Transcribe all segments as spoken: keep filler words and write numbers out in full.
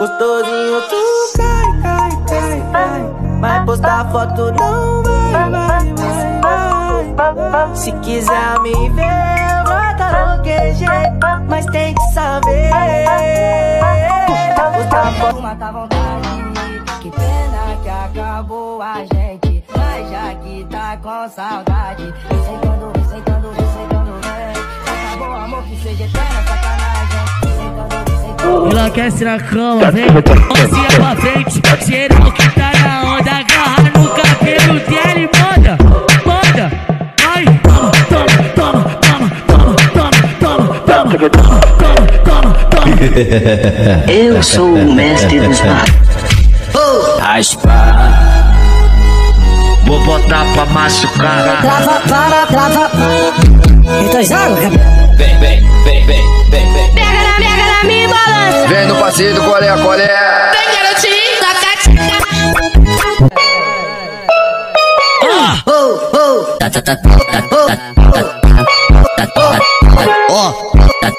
Gostosinho tu cai, cai, cai, cai. Mas postar foto não vai, vai, vai, vai. Se quiser me ver, bota no que jeito, mas tem que saber. Postar foto, mata vontade. Que pena que acabou a gente, mas já que tá com saudade, sentando, sentando, sentando, vem. Acabou o amor que seja eterna sacanagem. Enlouquece na cama, vem, mãozinha pra frente. Geral que tá na onda, agarra no cabelo dela e manda, manda. Ai, toma, toma, toma, toma, toma, toma, toma, toma, toma, toma. Eu sou o mestre dos matos. Raspa, vou botar pra machucar. Trava, para, trava, para. Então joga, cabelo. Vem, vem, vem, vem, vem, vem. Pega na, pega na minha balança. Vem no passeio do colé, colé. Vem, garotinho, toca, toca. Ah, oh, oh. Tá, tá, tá, tá, tá, tá, tá, tá, ó.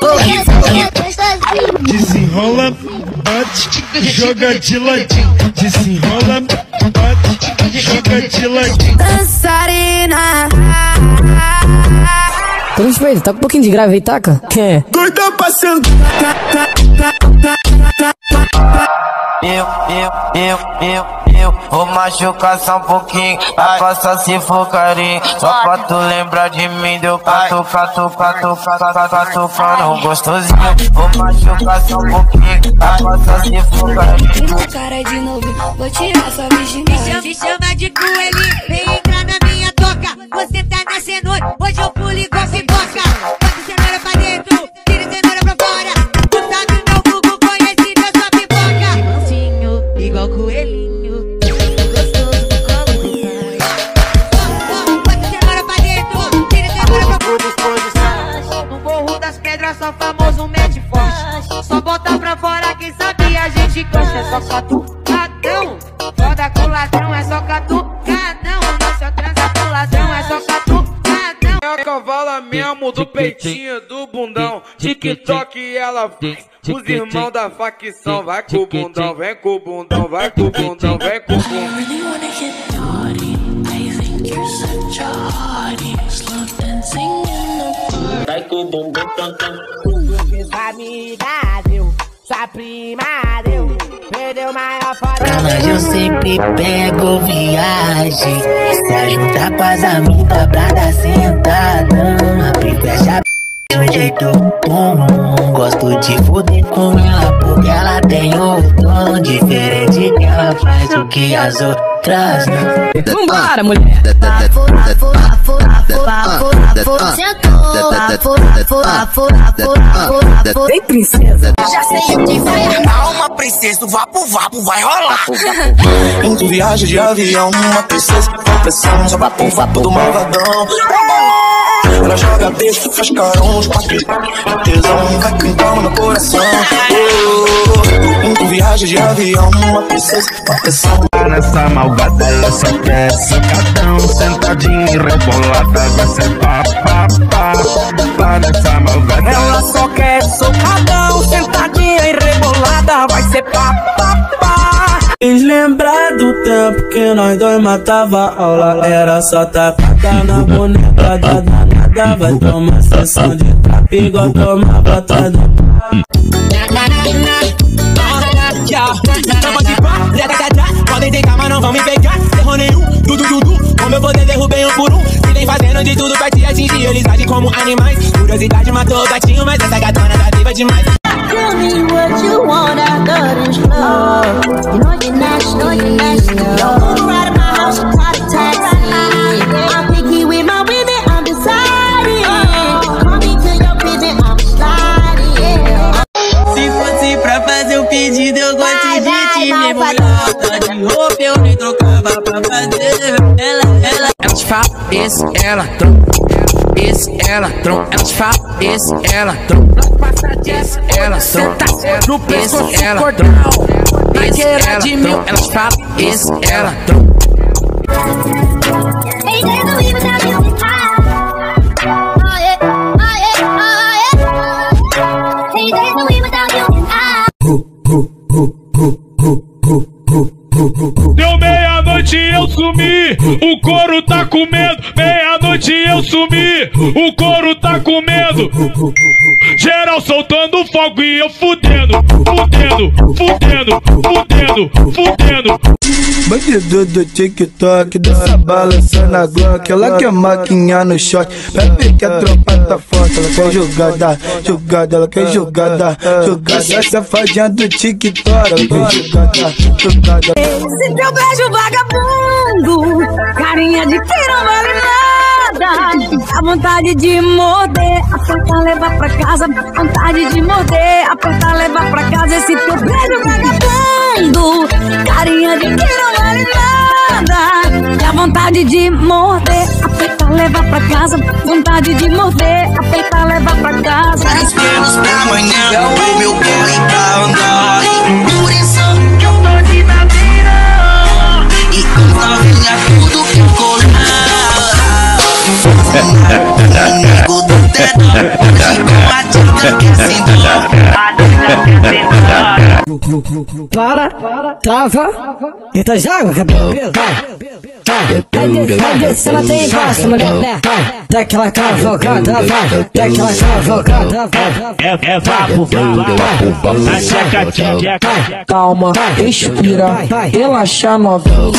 Desenrola, bate, joga de ladinho. Desenrola, bate, joga de ladinho. Dançarina. Tô no joelho, tá com um pouquinho de grave aí, taca? Quem é? Doida passando. Eu, eu, eu, eu, eu vou machucar só um pouquinho. Faça se for carinho, só pra tu lembrar de mim. Deu cato, cato, cato, cato, cato, cano gostosinho. Vou machucar só um pouquinho. Faça se for carinho. Vem cara de novo, vou tirar sua virgindade. Me chama de coelhinho, vem entrar na minha toca. Você tá na cenoura, hoje eu pulo igual pipoca. Bota cenoura pra dentro, tira cenoura pra fora. Tu sabe meu Google, conhece meu sua pipoca. De mansinho, igual coelhinho, gostoso como um pai. Bota cenoura pra dentro, tira cenoura pra fora. No Morro das Pedras, só famoso mete forte. Só bota pra fora, quem sabe a gente gosta. É só catucadão, foda com ladrão, é só catucadão. Nossa transa com ladrão, é só catucadão. É a cavala mesmo do peitinho do bundão. TikTok ela faz. Os irmãos da facção. Vai com o bundão, vem com o bundão, vai com o bundão, vem com o bundão. Vai com o bumbum, tam, tam. Sua amiga deu, sua prima deu, perdeu maior foda. Pra nós eu sempre pego viagem. Se juntar com as amigas pra dar sentadão. Abrir fecha de um jeito comum. Gosto de foder com ela porque ela tem o tom diferente que ela faz o que as outras não. Vambora, mulher. Vem, princesa. Já sei o que vai Dá uma princesa, o vapo vapo vai rolar. Indo viagem de avião, uma princesa com pressão. Só vapo vapo do malvadão. Ela joga beijo, faz carões, quatro tesão, vai cantando no coração. Oh, indo viagem de avião, uma princesa com pressão. Nessa malvada ela só quer sacadão, sentadinha e rebolada, vai ser pá, pá, pá, pá nessa malvada. Ela só quer socadão, sentadinha e rebolada, vai ser pá, pá, pá. Quis lembrar do tempo que nós dois matava aula. Era só tacada na boneca da danada. Vai tomar sessão de trap igual tomava atrás do podem tentar, mas não vão me pegar. Erro nenhum, dudu, dudu. Com meu poder derrubei um por um. Se vem fazendo de tudo pra te atingir. Eles agem como animais. Curiosidade matou o gatinho, mas essa gatona tá viva demais. Tell me what you want, I got it slow. You know you're nasty, know you're nasty. Don't go right in my house, you call a taxi. I'm picky with my women, I'm deciding. Call me to your prison, I'm sliding. Se fosse pra fazer um pedido, eu gosto de ti, minha mulher. Tá de roupa, eu nem trocava pra fazer. Ela, ela, ela te fala, esse, ela, troca. Esse, ela, troca. Ela te fala, esse, ela, troca. Esse, ela, troca. Esse, ela, troca. Esse, ela, troca. Ela te fala, esse, ela, troca. Hey, there's no even without you. Oh yeah, oh yeah, oh yeah. Hey, there's no even without you. Deu meia-noite e eu sumi, o couro tá com medo. Meia-noite e eu sumi, o couro tá com medo. Geral soltando fogo e eu fudendo, fudendo, fudendo, fudendo, fudendo. Bandido do TikTok, dança balançando a Glock. Ela quer maquinha no shot, bebe que a tropa tá forte. Ela quer jogada, jogada, ela quer jogada, jogada. Safadinha do TikTok, ela quer jogada, jogada. Esse teu beijo vagabundo, carinha de quem não vale nada. A vontade de morder, apertar, levar pra casa. Vontade de morder, apertar, levar pra casa. Esse teu beijo vagabundo, carinha de quem não vale nada. E a vontade de morder, apertar, levar pra casa. Vontade de morder, apertar, levar pra casa. Três menos pra amanhã, o meu corre pra andar. Por isso que eu tô de madeira. E então vinha tudo que eu colar. Inimigo do dedão, hoje com a dica que é sem dó. Para, trava, entra de água, cabelo, vai, vai, vai descendo até embaixo, mulher, vai, dá aquela cavalgada, vai, dá aquela cavalgada, vai. É, é vapo, vapo, na checa, checa. Calma, respira, relaxa novinho.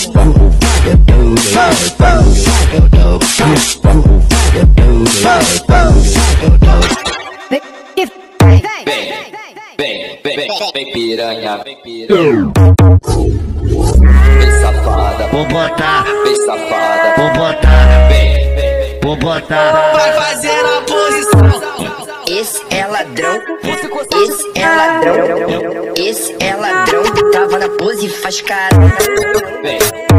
Vem, vem, vem, vem piranha, vem piranha. Vem safada, vou botar. Vem safada, vou botar. Vem, vem, vou botar. Vai fazer a posição. Esse é ladrão, esse é ladrão, esse é ladrão. Tava na pose e faz cara. Vem,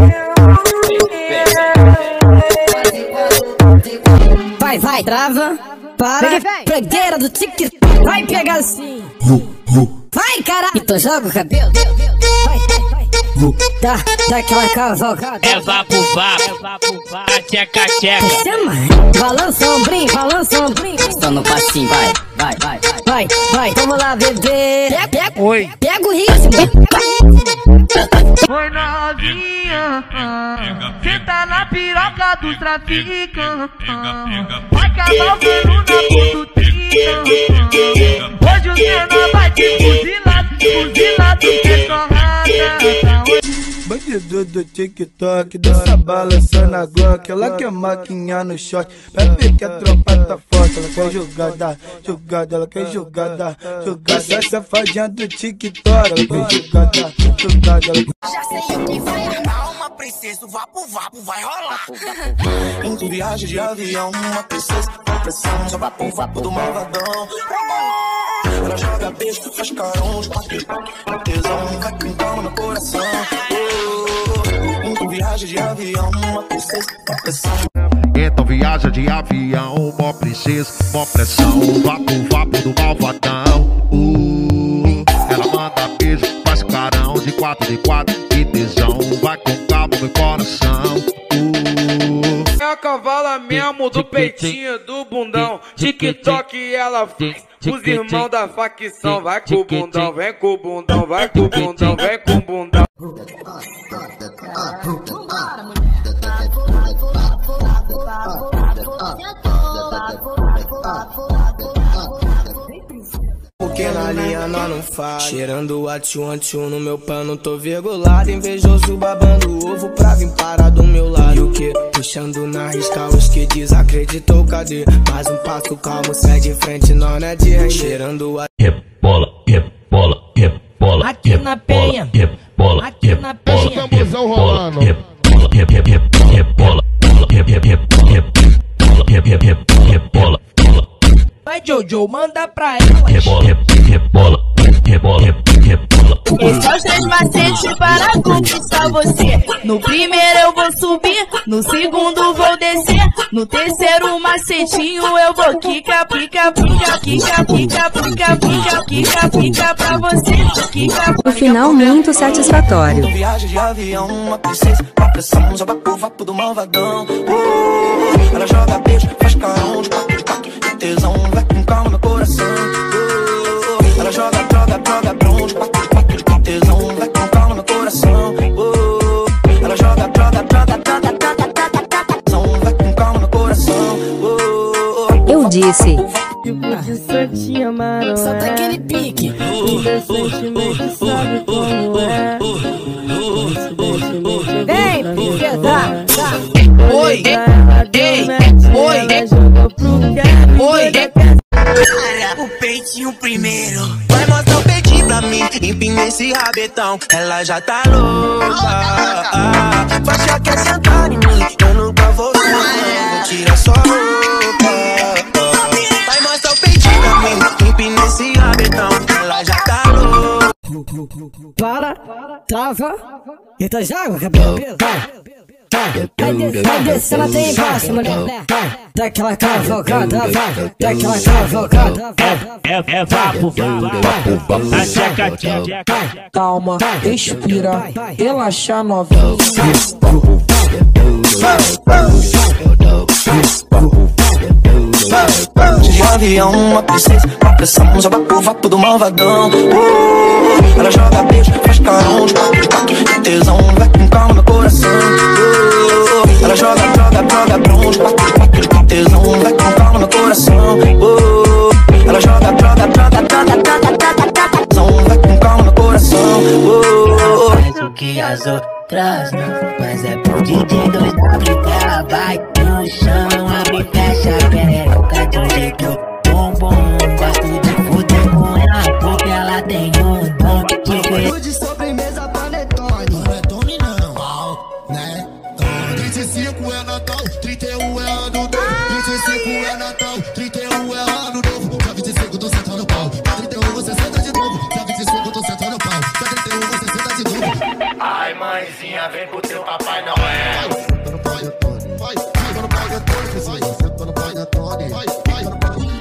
Vai, vai, trava, para, pregueira do TikTok, vai pegar assim. Vai, caralho, então joga o cabelo. Vai, vai, dá, dá aquela cavalgada. É vapo, vapo, vapo, vapo, tcheca, tcheca. Chama, balança o ombrinho, balança o ombrinho. Só no passinho, vai, vai, vai, vai. Vai, vai, vamos lá, bebê. Pega, pega, oi. Pega o ritmo. Oi novinha, cê tá na piroca dos traficantes. Vai cavalgando na condutinha. Hoje o menor vai te fuzilar, fuzilar do que torrada. Bandido do TikTok, dança balançando a Glock. Ela quer maquinha no shot, bebe que a tropa tá forte. Ela quer jogada, jogada, ela quer jogada, jogada. Safadinha do TikTok, ela quer jogada, jogada. Já sei o que vai armar, uma princesa, vapo, vapo, vai rolar. Em viagem de avião, uma princesa com pressão, só vapo, vapo do malvadão. Ela joga beijo, faz carão, a tesão vai com calma no coração. Em viagem de avião, uma princesa com pressão. Então viaja de avião, mó princesa, mó pressão. Vapo, vapo do malvadão. uh, Ela manda beijo, faz carão de quatro de quatro. Que tesão, vai com calma no coração. uh, É a cavala mesmo do peitinho, do bundão. TikTok ela faz. Os irmãos da facção, vai com o bundão, vem com o bundão, vai com o bundão, vem com o bundão. Porque na linha nós não faz. Cheirando a tchum tchum no meu pano, tô virgulado. Invejoso babando ovo pra vir parar do meu lado. E o que? Puxando na risca os que desacreditou, cadê? Mais um passo calmo, sai de frente, não é de render. Cheirando a rebola, rebola, rebola. Aqui na penha, rebola, aqui na penha. Rebola, rebola, rebola, rebola, rebola. Vai Jojo, manda pra ela. Rebola, rebola, rebola, rebola. Esses são os três macetes para conquistar você. No primeiro eu vou subir, no segundo vou descer, no terceiro macetinho eu vou quica, pica, pica, quica, pica, pica, pica, quica, pica pra você. Quica. O final muito satisfatório. Viagem de avião, uma princesa com pressão, joga pro vapo do malvadão. uh, Ela joga beijo, faz carão de quatro de quatro. Que tesão, vai com calma no coração. uh, Ela joga droga, droga, bronze, quatro de quatro. Que tesão, vai com calma no coração. pique. Vem, pesar. Oi, ei, oi, oi. O peitinho primeiro. Vai mostrar o peitinho pra mim, empina esse rabetão. Ela já tá louca. Vai achar que é sentar em mim, eu nunca vou ver. Vou tirar sua roupa. Vai mostrar o peitinho pra mim, empina esse rabetão. Ela já tá louca. Para, trava. Eita, joga, cabelo. Vai. Vai descer, vai descer, ela tem embaixo, mulher. Dá aquela cavalgada, vai. Dá aquela cavalgada, vai. É, é vapo, vapo, a tcheca, tcheca. Calma, respira, relaxa novinha. De avião, uma princesa, uma pressão, joga pro vapo do malvadão. uh, Ela joga beijo, faz carão, de quatro, de quatro, de tesão, vai com calma no coração. uh, Ela joga, joga, joga brão, de quatro, de quatro, de tesão, vai com calma no coração. uh, Ela joga, joga, joga, joga, joga, joga, joga, vai com calma no coração. uh, Faz o que as outras não, mas é pro D J dois W que ela vai no chão, abre e fecha a perereca de um jeito bom, bom. Gosto de fuder com ela porque ela tem um dom de ver. De sobremesa, panetone. Panetone não, né? trinta e cinco é Natal, trinta e um é ano novo. trinta e cinco é Natal, trinta e um é ano novo. Dia vinte e cinco tô sentando pau, dia trinta e um você senta de novo. Dia vinte e cinco tô sentando pau, dia trinta e um você senta de novo. Ai, mãezinha, vem pro teu Papai Noel. Senta no panetone, vai, vai no panetone, vai, senta no panetone, vai, vai no panetone.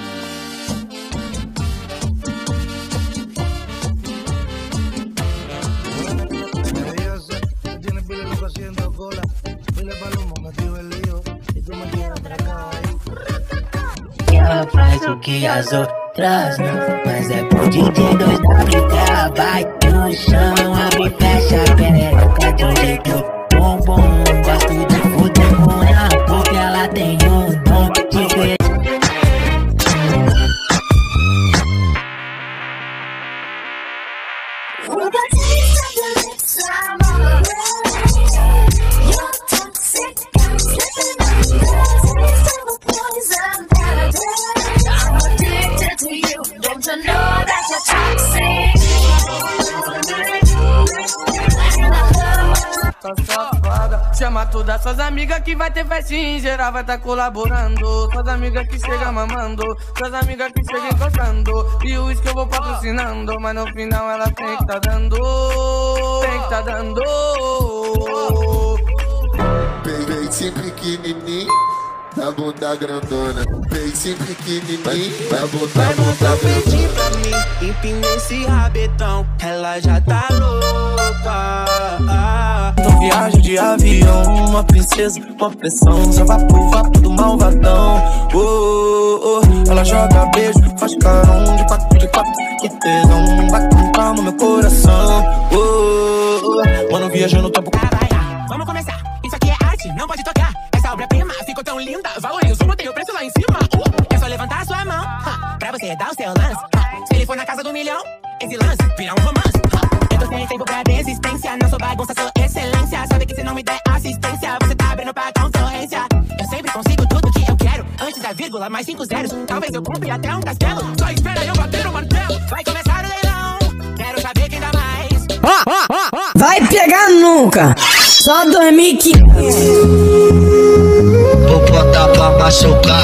Ela faz o que as outras não, mas é pro D J dois W que ela vai no chão, abre e fecha a perereca de um jeito bom, bom. Gosto de fuder com ela porque ela tem um dom de ver. Tá safada, chama todas suas amigas que vai ter festinha em geral, vai tá colaborando. Suas amigas que chegam mamando, suas amigas que chegam encostando. E o uísque eu vou patrocinando, mas no final ela tem que tá dando, tem que tá dando. Peitinho pequenininho, da bunda grandona. Peitinho pequenininho, da bunda Vai botar o peitinho pra mim, empina esse rabetão. Ela já tá louca. Então viagem de avião, uma princesa, uma pressão, só vai pro vapo do malvadão. oh, oh, oh. Ela joga beijo, faz carão, de quatro, de quatro, que tesão, vai com calma meu coração. oh, oh. Mano, viajando no tempo. Vamos começar, isso aqui é arte, não pode tocar. Essa obra-prima ficou tão linda, valorizo, botei o preço lá em cima. uh, É só levantar a sua mão, ha, pra você dar o seu lance. ha. Se ele for na casa do milhão, esse lance vira um romance. ha. Eu tô sem tempo pra desistência, não sou bagunça, sou excelência. Sabe que se não me der assistência, você tá abrindo pra concorrência. Eu sempre consigo tudo que eu quero, antes da vírgula, mais cinco zeros. Talvez eu compre até um castelo, só espera eu bater o martelo. Vai começar o leilão, quero saber quem dá mais. Ó, ó, ó, ó. Vai pegar nunca, só dois mil e quinhentos. Vou botar pra machucar.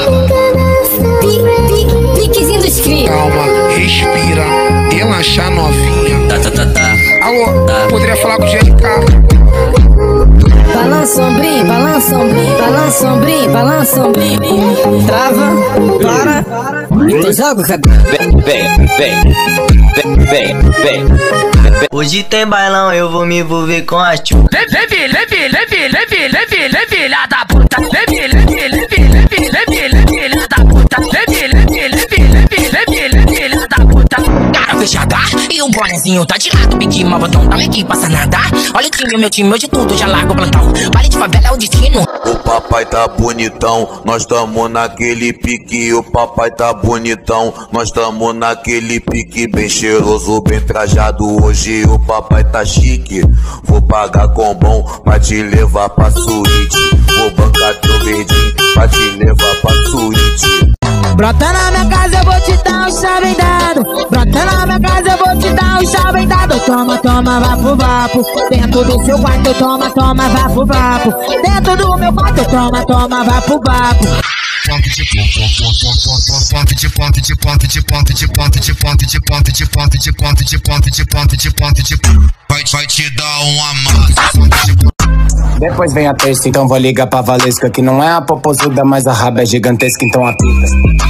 Piquezinho dos crios. Calma, respira, relaxa novinha. Tá, tá, tá, tá. Alô, tá. Poderia falar com o G L K? Balança ombrinho, balança ombrinho, balança ombrinho, balança ombrinho. Trava, para, então joga o cabelo. Vem, vem, vem, vem, vem. Hoje tem bailão, eu vou me envolver com a tchu. Leve, leve, leve, leve, leve, leve, leve, filha da puta. Leve, leve, leve, leve, leve, leve, filha da puta. Leve, leve, leve, leve, leve, leve, filha da puta. cara fechada e o bonezinho tá de lado. Biquinho, mal botão, dá aqui, passa nada. Olha o time, meu time, hoje tudo já larga o plantão. Baile de favela é o destino. O papai tá bonitão, nós tamo naquele pique. O papai tá bonitão, nós tamo naquele pique. Bem cheiroso, bem trajado, hoje o papai tá chique. Vou pagar com bom pra te levar pra suíte. Vou bancar teu verdinho pra te levar pra suíte. Brota na minha casa, eu vou te dar um chave dado. Brota na minha casa, eu vou te dar um chave dado. Toma, toma, vapo, vapo. Dentro do seu quarto, toma, toma, vapo, vapo. Dentro do meu quarto, toma, toma, vapo, vapo. Ponte de ponte de ponte de ponte de ponte de ponte de ponte de ponte de ponte de ponte de ponte de ponte de ponte de vai vai te dar uma massa. Depois vem a terça, então vou ligar pra Valesca, que não é a popozuda, mas a raba é gigantesca, então apita.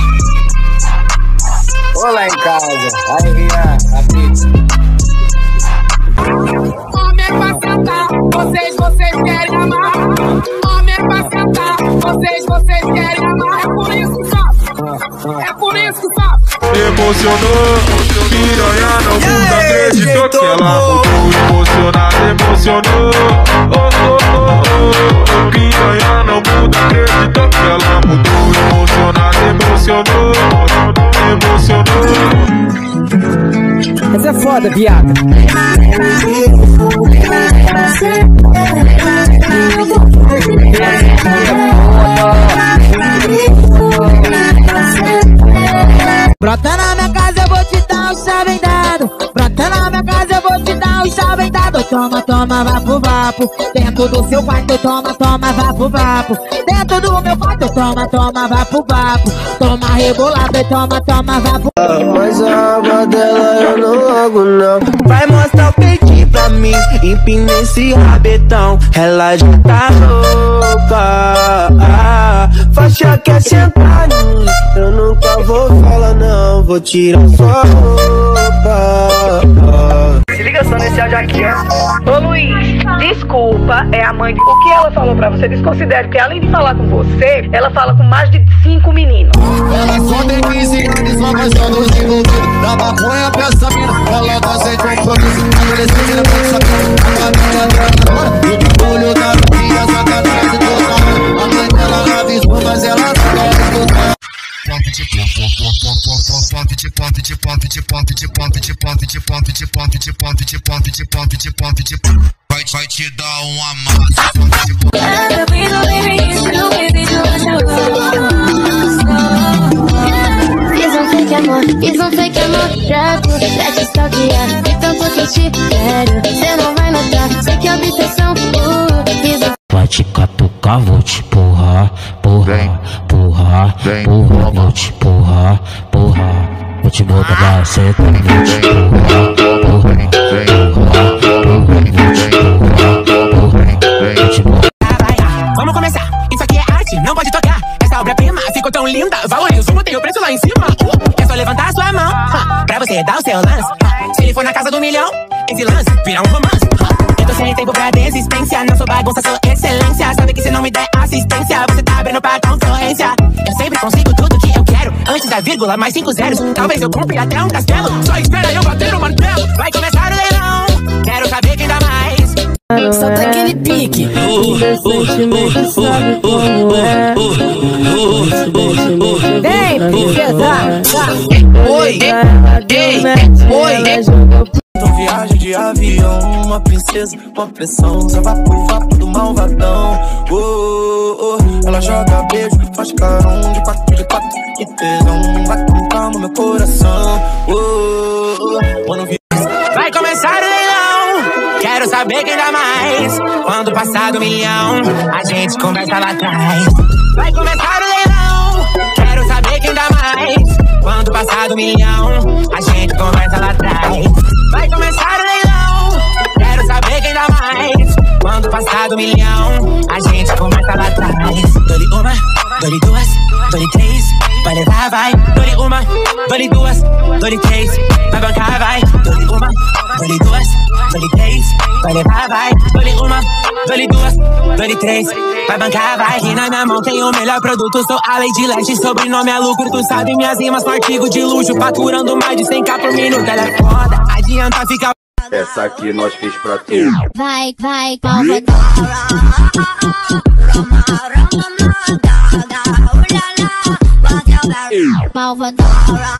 Olá em casa, aí Rian, apita. Homem pra sentar, vocês, vocês querem amar. Homem pra sentar, vocês, vocês querem amar. É por isso que sabe, é por isso que sabe. Emocionou, piranha não muda, acreditou que ela mudou. Emocionada, emocionou, oh, oh, oh, oh. Piranha não muda, acreditou que ela mudou. Emocionada, emocionou, emocionou. Essa é foda, viado. Brota na minha casa, eu vou te dar um chave dado. Brota na minha casa, eu vou te dar um chave dado. Toma, toma, vapo, vapo. Dentro do seu quarto, toma, toma, vapo, vapo. Dentro do meu quarto, toma, toma, vapo, vapo. Toma rebolado e toma, toma, vapo. Mas a aba dela eu não logo não. Vai mostrar o peitinho pra mim, empina esse rabetão. Ela já tá louca, ah, faixa quer sentar em mim. Eu nunca vou falar não, vou tirar sua roupa, ah. Se liga só nesse áudio aqui, ó. Ô Luiz, desculpa, é a mãe de... O que ela falou pra você? Desconsidere, porque além de falar com você, ela fala com mais de cinco meninos. Ela só tem quinze anos, só vai só nos envolvidos. Da maconha pra essa mina, ela não aceita compromisso. Adolescente, ela pode saber, a minha grana. E de olho da minha sacanagem total. A mãe dela avisou, mas ela não quer escutar. Ponte de ponte de ponte de ponte de ponte de ponte de ponte de ponte de ponte de ponte de ponte de ponte de ponte de vai vai te dar uma massa. Fiz um fake amor, fiz um fake amor pra tu, pra te stalkear. Então porque eu te quero, cê não vai notar, sei que é obsessão, uh, fiz um... Vai te catucar, vou te porrar, porra, porra, porra, vou te porrar, porra, vou te botar pra seta, vou te porrar, porra, porra, porra, vou te porrar, porra, vou te porrar. Vamos começar, isso aqui é arte, não pode tocar. Essa obra-prima ficou tão linda, valorizo, tem o preço lá em cima. Uh, é só levantar a sua mão, uh, pra você dar o seu lance. Uh, se ele for na casa do milhão, esse lance vira um romance. Uh, eu tô sem tempo pra desistência, não sou bagunça, sou excelência. Sabe que se não me der assistência, você tá abrindo pra concorrência. Eu sempre consigo tudo que eu quero, antes da vírgula, mais cinco zeros. Talvez eu compre até um castelo, só espera eu bater no martelo. Vai começar o leilão, quero saber quem dá mais. Solta aquele pique. Vem, princesa. Oi, ei, oi. Então viagem de avião, uma princesa, uma pressão. Usa vapo, vapo do malvadão. Oh, oh, ela joga beijo, faz carão de quatro, de quatro. Que tesão, vai com calma meu coração. Oh, oh, mano, vai começar o leilão, quero saber quem dá mais. Quando passar do milhão, a gente conversa lá atrás. Vai começar o leilão, quero saber quem dá mais. Quando passar do milhão, a gente conversa lá atrás. Vai começar o leilão, quero saber quem dá mais. Quando passar do milhão, a gente conversa lá atrás. Dole uma, dole duas, dole três, vai levar, vai. Dole uma, dole duas, dole três, vai bancar, vai. Dole uma, dole duas, dole três, vai levar, vai. Dole uma, Dole duas, dole três. Vai bancar, vai que na minha mão tem o melhor produto. Sou a Lady Leste, sobrenome é lucro. Tu sabe minhas rimas com artigo de luxo. Faturando mais de cem k por minuto. Ela é foda, adianta ficar. Essa aqui nós fiz pra tu. Vai, vai, palma. Malvadão.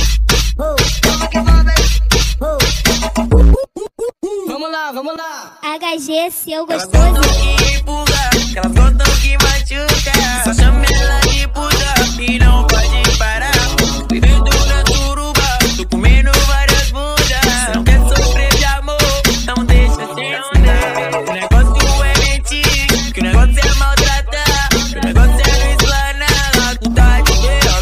Vamos lá, vamos lá. H G, seu gostoso. Elas gostam que empurra, elas gostam que machuca. Só chama ela de puta e não pode parar. Vivendo na turuba, tô comendo várias bundas. Não quer sofrer de amor, não deixa se andar. O negócio é mentir, que o negócio é maltratar. Que o negócio é não explanar, tu tá de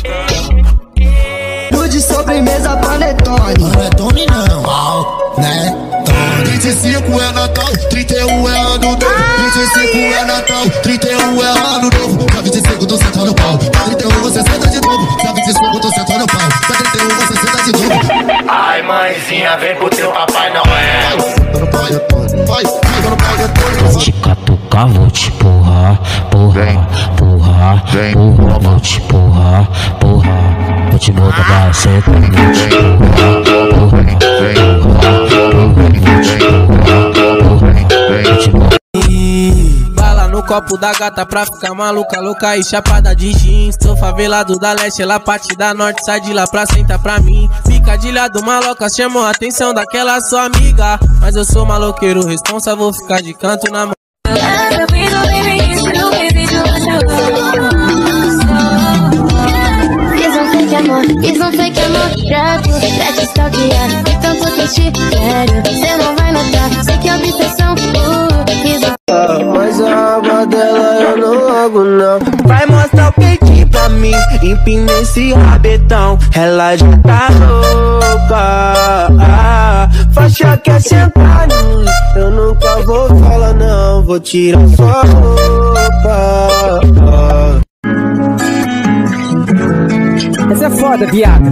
ver. Tudo de sobremesa, panetone. Panetone não, né? trinta e cinco é Natal, trinta e um é ano novo. trinta e cinco é Natal, trinta e um é ano novo. Dia vinte e cinco tô sentando pau, trinta e um você senta de novo. Dia vinte e cinco tô sentando pau, trinta e um você senta de novo. Ai mãezinha, vem pro teu Papai Noel. Vai, vai no pau de Antônio. Vou te catucar, vou te porrar, porra, porra, porra, vou te porrar, porra. Vou te botar pra senta, vou te porrar, porra, bala no copo da gata pra ficar maluca, louca e chapada de jeans. Sou favelado da leste, ela parte da norte, sai de lá pra sentar pra mim. Picadilha do maloca chamou a atenção daquela sua amiga, mas eu sou maloqueiro responsa, vou ficar de canto na mão. Fiz um fake amor, fiz um fake amor pra tu, pra te stalkear. E tanto que eu te quero, cê não vai notar. Sei que é obsessão, uh, fiz um... Mas a aba dela eu não logo não. Vai mostrar o peitinho pra mim, empina esse rabetão. Ela já tá louca, ah, faixa quer sentar em mim. Eu nunca vou falar não, vou tirar sua roupa, ah. Essa é foda, viado.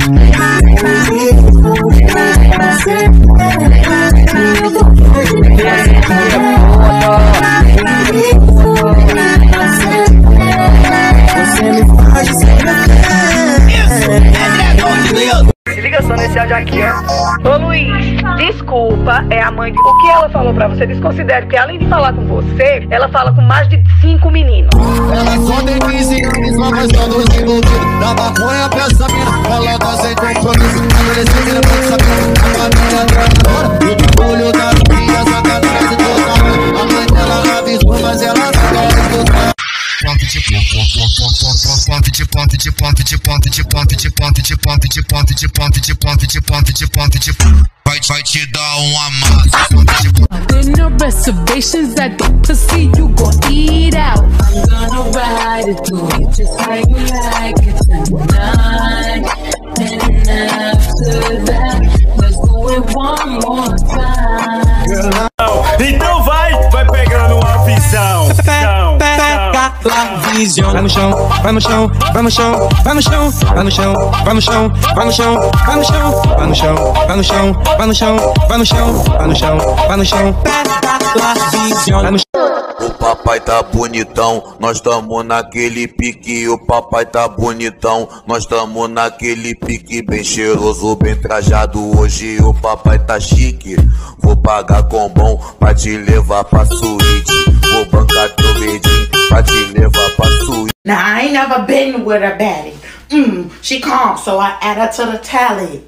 Se liga só nesse áudio aqui, ó. Ô Luiz, desculpa, é a mãe de... O que ela falou pra você? Desconsidere, porque além de falar com você, ela fala com mais de cinco meninos. Ela só tem quinze anos, mas todos envolvidos. Da maconha pra essa mina, ela tá sem compromisso. Adolescente não pode saber, a família dela agora. E o olho da filha, sacanagem total. A mãe dela avisou, mas ela não quer escutar. Ponte de ponte de ponte de ponte de ponte de ponte de ponte de ponte de ponte de ponte de ponte de ponte de ponte de vai vai te dar um amasso. There no reservations at the pussy, you gon' eat out. I'm gonna ride it through you just like you like it tonight. And after that, let's do it one more time. Então vai, vai pegando uma visão. Pega lá, visão. Vai no chão, vai no chão, vai no chão, vai no chão, vai no chão, vai no chão, vai no chão, vai no chão, vai no chão, vai no chão, vai no chão, vai no chão, vai no chão, vai no chão. Pega lá, visão. Vai no chão. O papai tá bonitão, nós tamo naquele pique. O papai tá bonitão, nós tamo naquele pique. Bem cheiroso, bem trajado. Hoje o papai tá chique. Vou pagar com bom pra te levar pra suíte. Vou bancar teu verdinho pra te levar pra suíte. Now I ain't never been with a baddie. Mm, she calm, so I add her to the tally.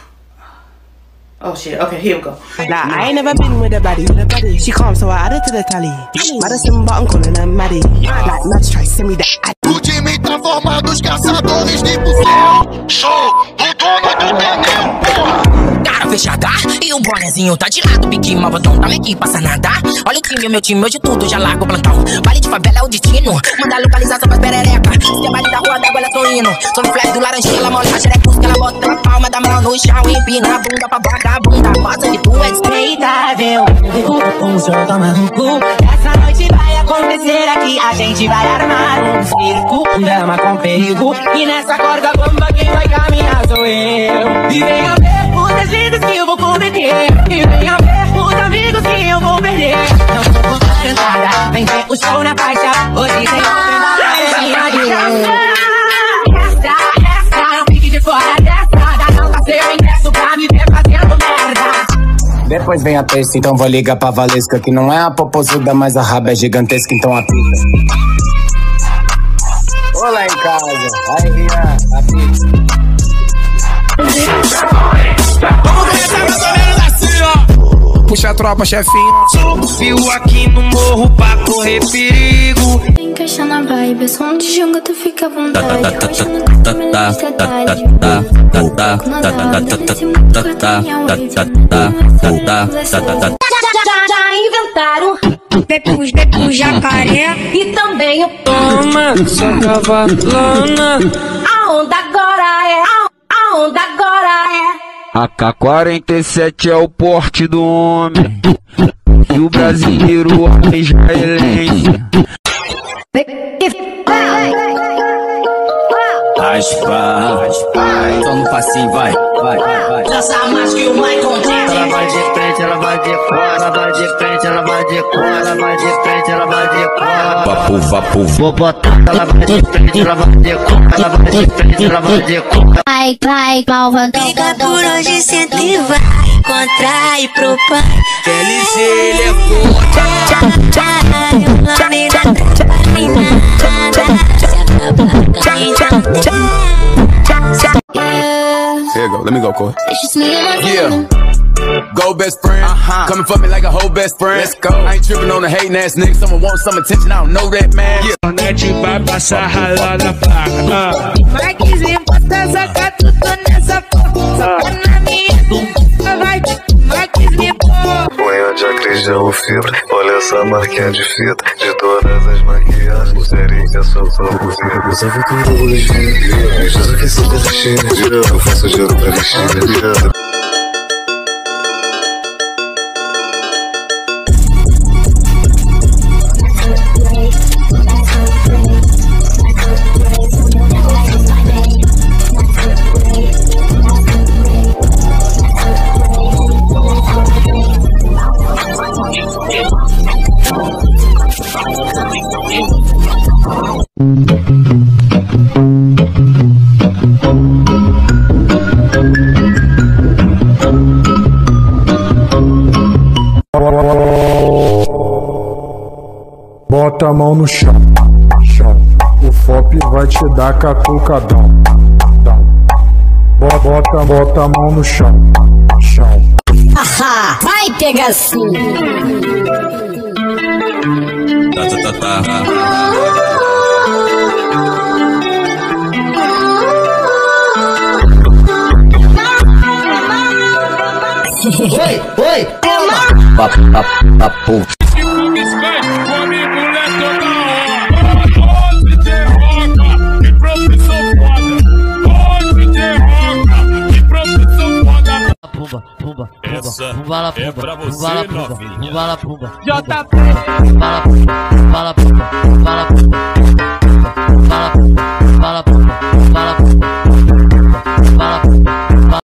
Oh shit, okay, here we go. Nah, I ain't never been with a baddie. She calm, so I add her to the tally. Madison button calling her Maddie. Like nuts try send me that. O time tá formado, os caçadores de bucel. Show, o dono do pneu, porra. Cara fechada e o bonezinho tá de lado. Pique malvadão, dá aqui, passa nada. Olha o time, o meu time, hoje tudo já larga o plantão. Baile de favela é o destino. Manda localizar só pra perereca. Se é baile da rua d'água, ela tô indo. Sou no flash do laranjinha, ela molha a xerecus que ela bota pela palma da mão no chão. Empina a bunda pra vagabunda. Mostra que tu é respeitável. Um jogo maluco. Essa noite vai acontecer aqui. A gente vai armar um circo. Um drama com perigo. E nessa corda bomba quem vai caminhar sou eu. E venha ver os deslides que eu vou cometer. E venha ver os amigos que eu vou perder. Não vou contar cantada. o show na faixa. Hoje tem open da galerinha de um. Essa, essa, é um pique de fora dessa. Dá não tá seu ingresso pra me ver fazendo merda. Depois vem a terça, então vou ligar pra Valesca, que não é a popozuda, mas a raba é gigantesca, então a pica. Vou lá em casa, aí Rian, a pizza. Vamos começar mais ou menos assim, ó. Puxa a tropa, chefinho. Subiu aqui no morro pra correr perigo. Encaixa na vibe, é som de jogo, tu fica à vontade. Hoje não tem melhor estratégia. Já inventaram Bepu, bepu, jacaré e também o toma, sua cavalona. A onda agora é, a, a onda agora é. A K quarenta e sete é o porte do homem. E o brasileiro é israelense. Raspa, raspa, só no passinho, vai, vai, vai. Dança mais que o Michael Jackson. Ela vai de frente, ela vai de fora, ela vai de frente, ela vai de fora, ela vai de frente, ela vai de fora. Vapo, vapo, vou botar. Ela vai de frente, ela vai de fora, ela vai de frente, ela vai de fora. Vai, vai, malvadão. Fica por onde senta e vai encontrar e pro pai. L G, ele é foda. O nome da Here you go, let me go, Corey. Yeah. Go best friend, uh-huh. Coming for me like a whole best friend. Let's go. I ain't tripping on the hating ass nigga. Someone wants some attention, I don't know that man. Yeah. Net vai passar ralar na placa. Vai quiser botar saca tudo nessa porra. Saca na minha bunda, vai, vai quiser pôr. Punha de acrijão, fibra. Olha essa marquinha de fita. De todas as maquiagens, pulseirinha, só só pulseira. Usava com orgulho de me diz que sou coisa cheia. Eu faço giro pra vestir. Bota a mão no chão, chão. O F O P vai te dar catucadão, dão. Bota, bota a mão no chão, chão. Haha, vai pegar sim. Tá, tá, tá, tá. Oi, oi, papo, papo, papo. Come mulher toda hora. Onde derroca, que profissão foda. Onde derroca, que profissão foda. Pumba, pumba, essa pumba, pumba, é pra você, pumba, novinha. pumba, pumba, pumba, J P. pumba, pumba, pumba, pumba,